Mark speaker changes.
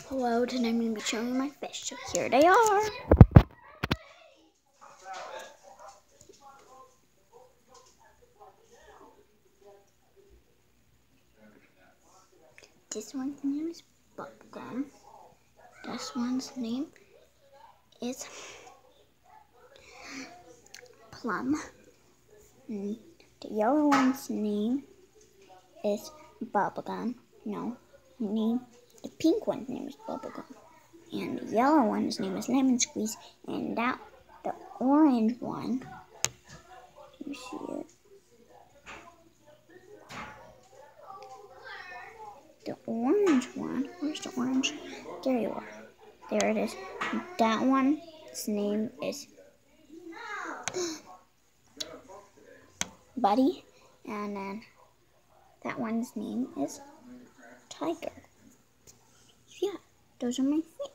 Speaker 1: Hello, today I'm going to be showing you my fish, so here they are. This one's name is Bubblegum. This one's name is Plum. And the yellow one's name is Bubblegum. The pink one's name is Bubblegum. And the yellow one's name is Lemon Squeeze. And the orange one, you see it? The orange one, where's the orange? There you are. There it is. That one's name is Buddy. And then that one's name is Tiger. Yeah, those are my